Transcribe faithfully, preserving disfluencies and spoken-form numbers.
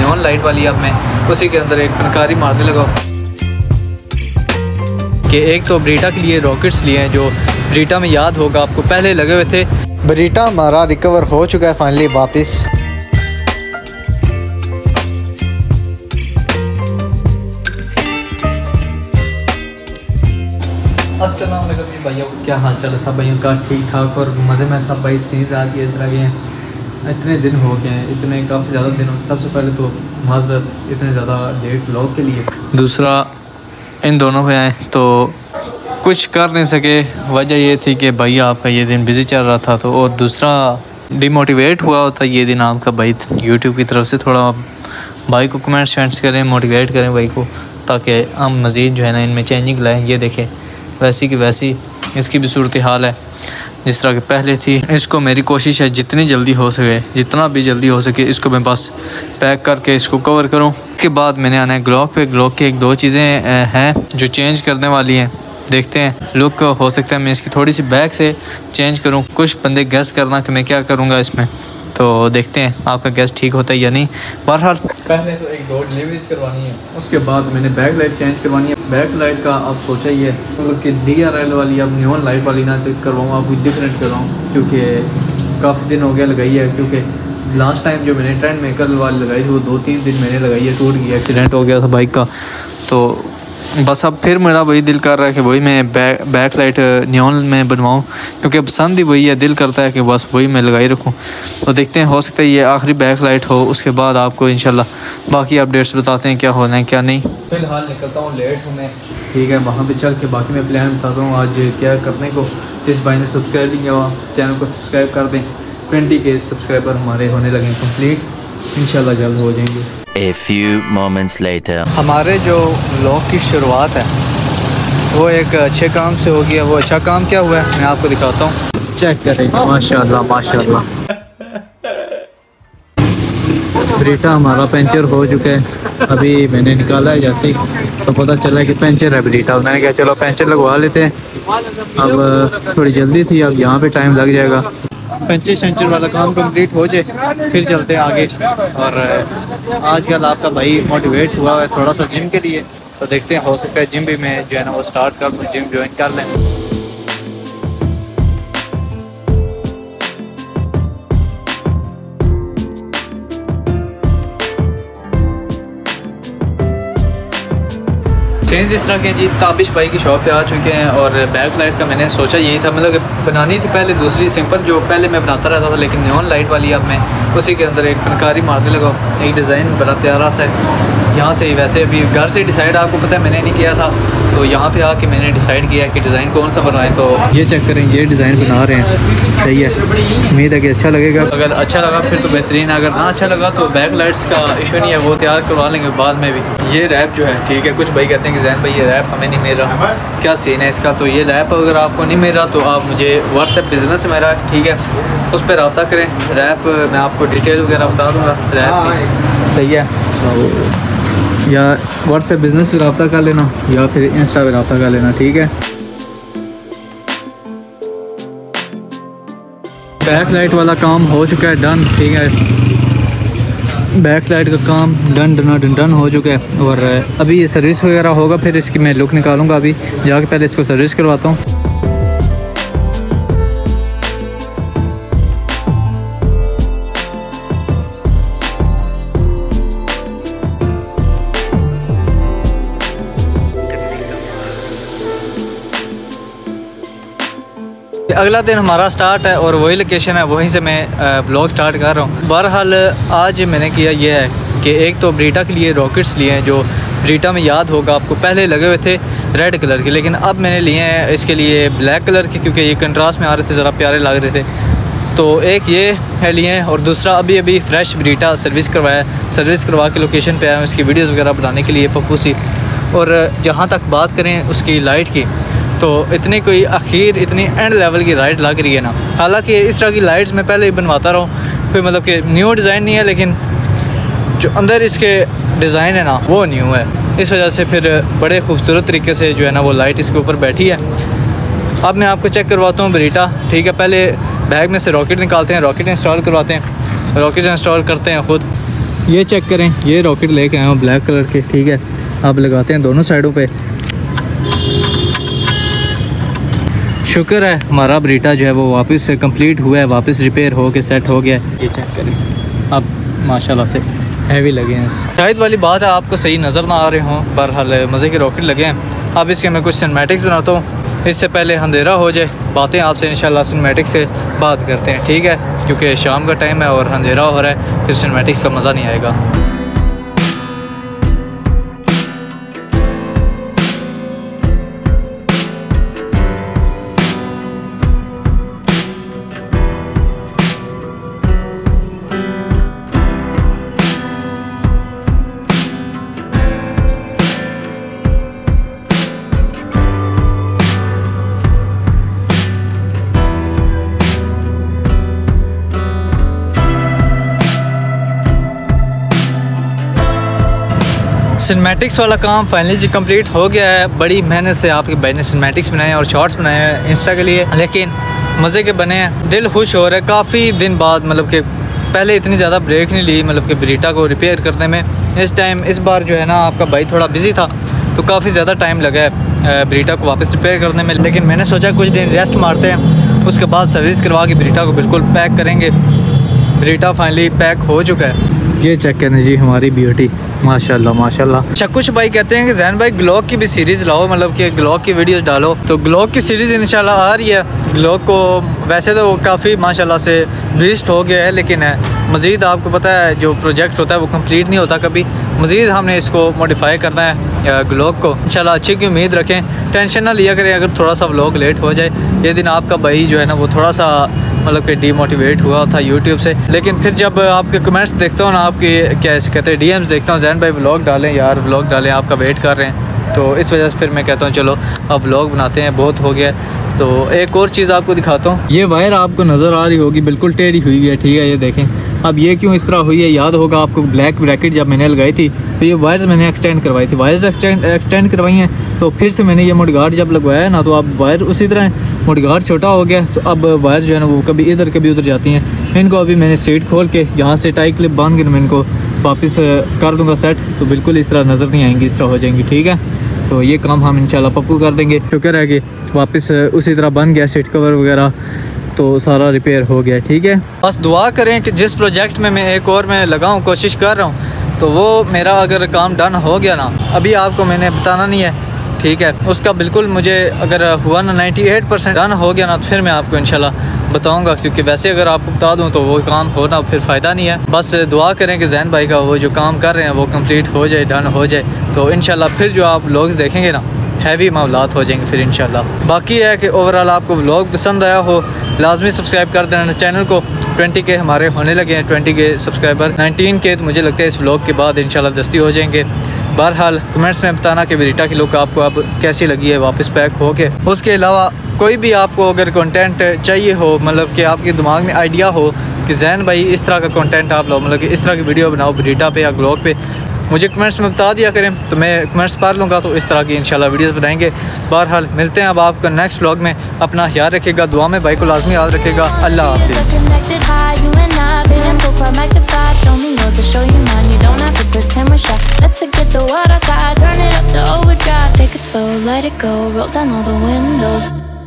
Neon light वाली, अब मैं उसी के अंदर एक फनकारी मारने लगा कि एक तो ब्रीटा के लिए रॉकेट्स लिए हैं जो ब्रीटा में याद होगा आपको पहले लगे हुए थे। ब्रीटा हमारा रिकवर हो चुका है फाइनली वापस। अस्सलाम वालेकुम भैया, क्या हाल चाल है सब भाइयों का? ठीक ठाक और मज़े में सब भाई। सीन्स आज ये तरह के हैं, इतने दिन हो गए हैं, इतने काफ़ी ज़्यादा दिन हो। सबसे पहले तो माजरत इतने ज़्यादा लेट व्लॉग के लिए। दूसरा इन दोनों पे आए तो कुछ कर नहीं सके, वजह ये थी कि भाई आपका ये दिन बिज़ी चल रहा था। तो और दूसरा डिमोटिवेट हुआ होता ये दिन आपका भाई यूट्यूब की तरफ से। थोड़ा भाई को कमेंट्स शेंट्स करें, मोटिवेट करें भाई को, ताकि हम मज़ीद जो है ना इनमें चेंजिंग लाएँ। ये देखें वैसी की वैसी इसकी भी सूरत हाल है जिस तरह के पहले थी। इसको मेरी कोशिश है जितनी जल्दी हो सके, जितना भी जल्दी हो सके इसको मैं बस पैक करके इसको कवर करूं। इसके बाद मैंने आना है ग्लॉक पे। ग्लॉक की एक दो चीज़ें हैं जो चेंज करने वाली हैं, देखते हैं। लुक हो सकता है मैं इसकी थोड़ी सी बैक से चेंज करूँ। कुछ बंदे गेस करना कि मैं क्या करूँगा इसमें, तो देखते हैं आपका गैस ठीक होता है या नहीं। बहरहाल पहले तो एक दो डिलीवरीज करवानी है, उसके बाद मैंने बैक लाइट चेंज करवानी है। बैक लाइट का अब सोचा ही है मतलब कि डी आर एल वाली अब न्योन लाइट वाली ना करवाऊँ, अब कुछ डिफरेंट करवाऊँ, क्योंकि काफ़ी दिन हो गया लगाई है। क्योंकि लास्ट टाइम जो मैंने ट्रेंड मेकर वाली लगाई थी वो दो तीन दिन मैंने लगाई है, टूट गई, एक्सीडेंट हो गया था बाइक का। तो बस अब फिर मेरा वही दिल कर रहा है कि वही मैं बैक बैक लाइट न्योन में बनवाऊँ, क्योंकि पसंद ही वही है। दिल करता है कि बस वही मैं लगाई रखूँ। तो देखते हैं, हो सकता है ये आखिरी बैक लाइट हो, उसके बाद आपको इंशाल्लाह बाकी अपडेट्स बताते हैं क्या होना है क्या नहीं। फ़िलहाल निकलता हूँ, लेट हूँ मैं, ठीक है। वहाँ पर चल के बाकी मैं प्लान बताता हूँ आज क्या करने को। जिस भाई ने सब्सक्राइब नहीं किया चैनल को सब्सक्राइब कर दें। ट्वेंटी के सब्सक्राइबर हमारे होने लगे कम्प्लीट, इंशाल्लाह जल्द हो जाएंगे। A few moments later. हमारे जो व्लॉग की शुरुआत है वो एक अच्छे काम से हो गया। वो अच्छा काम क्या हुआ है मैं आपको दिखाता हूँ, चेक करेंगे। माशाल्लाह माशाल्लाह ब्रीटा हमारा पंचर हो चुका है। अभी मैंने निकाला है जैसे ही तो पता चला कि पंचर है ब्रीटा। मैंने कहा चलो पंचर लगवा लेते हैं। अब थोड़ी जल्दी थी, अब यहाँ पे टाइम लग जाएगा। पंचर शंचर वाला काम कंप्लीट हो जाए फिर चलते हैं आगे। और आजकल आपका भाई मोटिवेट हुआ है थोड़ा सा जिम के लिए, तो देखते हैं हो सकता है जिम भी मैं जो है ना वो स्टार्ट कर दूँ, जिम ज्वाइन कर लें। चेंज इस तरह के जी ताबिश भाई की शॉप पे आ चुके हैं। और बैक लाइट का मैंने सोचा यही था, मतलब बनानी थी पहले दूसरी सिंपल जो पहले मैं बनाता रहता था, लेकिन न्योन लाइट वाली अब मैं उसी के अंदर एक फनकारी मारने लगा। एक डिज़ाइन बड़ा प्यारा सा है। यहाँ से वैसे अभी घर से डिसाइड आपको पता है मैंने नहीं किया था, तो यहाँ पे आके मैंने डिसाइड किया कि डिज़ाइन कौन सा बनवाएं। तो ये चेक करें, ये डिज़ाइन बना रहे हैं, सही है। उम्मीद है कि अच्छा लगेगा। अगर अच्छा लगा फिर तो बेहतरीन, अगर ना अच्छा लगा तो बैक लाइट्स का इशू नहीं है, वो तैयार करवा लेंगे बाद में भी। ये रैप जो है ठीक है, कुछ भाई कहते हैं कि जैन भाई ये रैप हमें नहीं मिल रहा, क्या सीन है इसका? तो ये रैप अगर आपको नहीं मिल रहा तो आप मुझे व्हाट्सएप बिज़नेस है मेरा, ठीक है, उस पर रब्ता करें। रैप मैं आपको डिटेल वगैरह बता दूँगा, रैप सही है। या व्हाट्सएप बिज़नेस पे रब्ता कर लेना या फिर इंस्टा पे रब्ता कर लेना, ठीक है। बैक लाइट वाला काम हो चुका है डन, ठीक है। बैक लाइट का काम डन डन डन डन हो चुका है। और अभी ये सर्विस वगैरह होगा, फिर इसकी मैं लुक निकालूंगा। अभी जाके पहले इसको सर्विस करवाता हूँ। अगला दिन हमारा स्टार्ट है और वही लोकेशन है, वहीं से मैं ब्लॉग स्टार्ट कर रहा हूँ। बहरहाल आज मैंने किया ये है कि एक तो ब्रीटा के लिए रॉकेट्स लिए हैं जो ब्रीटा में याद होगा आपको पहले लगे हुए थे रेड कलर के, लेकिन अब मैंने लिए हैं इसके लिए ब्लैक कलर के, क्योंकि ये कंट्रास्ट में आ रहे थे, ज़रा प्यारे लग रहे थे। तो एक ये है लिए हैं और दूसरा अभी अभी फ्रेश ब्रीटा सर्विस करवाया, सर्विस करवा के लोकेशन पे आया हूँ इसकी वीडियोज़ वगैरह बनाने के लिए पप्पू सी। और जहाँ तक बात करें उसकी लाइट की, तो इतनी कोई आखिर इतनी एंड लेवल की लाइट लग रही है ना। हालांकि इस तरह की लाइट्स मैं पहले ही बनवाता रहा हूँ, कोई मतलब कि न्यू डिज़ाइन नहीं है, लेकिन जो अंदर इसके डिज़ाइन है ना वो न्यू है। इस वजह से फिर बड़े खूबसूरत तरीके से जो है ना वो लाइट इसके ऊपर बैठी है। अब मैं आपको चेक करवाता हूँ ब्रीटा, ठीक है। पहले बैग में से रॉकेट निकालते हैं, रॉकेट इंस्टॉल करवाते हैं, रॉकेट इंस्टॉल करते हैं ख़ुद। ये चेक करें, ये रॉकेट लेके आए हैं ब्लैक कलर के, ठीक है। अब लगाते हैं दोनों साइडों पे। शुक्र है हमारा ब्रीटा जो है वो वापस से कंप्लीट हुआ है, वापस रिपेयर हो के सेट हो गया है। ये चेक करें, अब माशाल्लाह से हैवी लगे हैं। शायद वाली बात है आपको सही नज़र ना आ रहे हों, बहरहाल मज़े के रॉकेट लगे हैं। अब इसके मैं कुछ सिनेमैटिक्स बनाता हूँ, इससे पहले अंधेरा हो जाए, बातें आपसे इंशाल्लाह सिनेमैटिक से बात करते हैं, ठीक है, क्योंकि शाम का टाइम है और अंधेरा हो रहा है, फिर सिनेमैटिक्स का मज़ा नहीं आएगा। सिनेमैटिक्स वाला काम फाइनली जी कंप्लीट हो गया है। बड़ी मेहनत से आपके भाई ने सिनेमैटिक्स बनाए हैं और शॉर्ट्स बनाए हैं इंस्टा के लिए, लेकिन मज़े के बने हैं। दिल खुश हो रहा है काफ़ी दिन बाद, मतलब कि पहले इतनी ज़्यादा ब्रेक नहीं ली मतलब कि ब्रीटा को रिपेयर करने में। इस टाइम इस बार जो है ना आपका भाई थोड़ा बिज़ी था, तो काफ़ी ज़्यादा टाइम लगा है ब्रीटा को वापस रिपेयर करने में, लेकिन मैंने सोचा कुछ दिन रेस्ट मारते हैं, उसके बाद सर्विस करवा के ब्रीटा को बिल्कुल पैक करेंगे। ब्रीटा फाइनली पैक हो चुका है। ये चेक करने जी हमारी ब्यूटी, माशाल्लाह माशाल्लाह। अच्छा, कुछ भाई कहते हैं कि जैन भाई ग्लॉक की भी सीरीज़ लाओ, मतलब कि ग्लॉक की वीडियोस डालो, तो ग्लॉक की सीरीज़ इंशाल्लाह आ रही है। ग्लॉक को वैसे तो काफ़ी माशाल्लाह से बीस्ट हो गया है, लेकिन है मज़ीद आपको पता है जो प्रोजेक्ट होता है वो कंप्लीट नहीं होता कभी, मज़ीद हमने इसको मॉडिफाई करना है ग्लॉक को। इंशाल्लाह अच्छी की उम्मीद रखें, टेंशन ना लिया करें अगर थोड़ा सा व्लॉग लेट हो जाए। ये दिन आपका भाई जो है ना वो थोड़ा सा मतलब कि डीमोटिवेट हुआ था यूट्यूब से, लेकिन फिर जब आपके कमेंट्स देखता हूँ ना, आपके क्या ऐसे कहते हैं डीएम्स देखता हूँ, जैन भाई व्लॉग डालें यार, व्लॉग डालें, आपका वेट कर रहे हैं, तो इस वजह से फिर मैं कहता हूँ चलो अब व्लॉग बनाते हैं, बहुत हो गया। तो एक और चीज़ आपको दिखाता हूँ, ये वायर आपको नज़र आ रही होगी बिल्कुल टेढ़ी हुई है, ठीक है, ये देखें। अब ये क्यों इस तरह हुई है, याद होगा आपको ब्लैक ब्रैकेट जब मैंने लगाई थी तो ये वायर्स मैंने एक्सटेंड करवाई थी, वायर्स एक्सटेंड एक्सटेंड करवाई हैं, तो फिर से मैंने ये मुडगार्ड जब लगवाया ना, तो अब वायर उसी तरह मुडगार्ड छोटा हो गया, तो अब वायर जो है ना वो कभी इधर कभी उधर जाती हैं। इनको अभी मैंने सीट खोल के यहाँ से टाई क्लिप बांध के मैं इनको वापस कर दूँगा सेट, तो बिल्कुल इस तरह नज़र नहीं आएंगी, इस तरह हो जाएंगी, ठीक है। तो ये काम हम इंशाल्लाह पप्पू कर देंगे। शुक्र है कि वापस उसी तरह बन गया सीट कवर वगैरह, तो सारा रिपेयर हो गया, ठीक है। बस दुआ करें कि जिस प्रोजेक्ट में मैं एक और मैं लगाऊं, कोशिश कर रहा हूं, तो वो मेरा अगर काम डन हो गया ना, अभी आपको मैंने बताना नहीं है, ठीक है, उसका बिल्कुल मुझे अगर हुआ ना अट्ठानवे परसेंट डन हो गया ना, तो फिर मैं आपको इंशाल्लाह बताऊंगा, क्योंकि वैसे अगर आपको बता दूं तो वो काम होना फिर फ़ायदा नहीं है। बस दुआ करें कि जैन भाई का वो जो काम कर रहे हैं वो कंप्लीट हो जाए, डन हो जाए, तो इंशाल्लाह फिर जो आप व्लॉग्स देखेंगे ना हैवी मामलात हो जाएंगे फिर इंशाल्लाह। बाकी है कि ओवरऑल आपको व्लॉग पसंद आया हो, लाजमी सब्सक्राइब कर देना चैनल को। बीस के हमारे होने लगे हैं, बीस के सब्सक्राइबर, उन्नीस के तो मुझे लगता है इस व्लॉग के बाद इंशाल्लाह दस्ती हो जाएंगे। बहरहाल कमेंट्स में बताना कि ब्रीटा की लुक आपको अब कैसी लगी है वापस पैक हो के। उसके अलावा कोई भी आपको अगर कंटेंट चाहिए हो, मतलब कि आपके दिमाग में आइडिया हो कि जैन भाई इस तरह का कंटेंट आप लो, मतलब कि इस तरह की वीडियो बनाओ ब्रीटा पे या ब्लॉग पे, मुझे कमेंट्स में बता दिया करें, तो मैं कमेंट्स पढ़ लूँगा, तो इस तरह की इंशाल्लाह वीडियोस बनाएंगे। बहरहाल मिलते हैं अब आपका नेक्स्ट व्लॉग में। अपना ख्याल रखिएगा, दुआ में भाई को लाजमी याद रखिएगा। अल्लाह हाफिज़। Let's forget the what I got, turn it up to overdrive. Take it slow, let it go, roll down all the windows.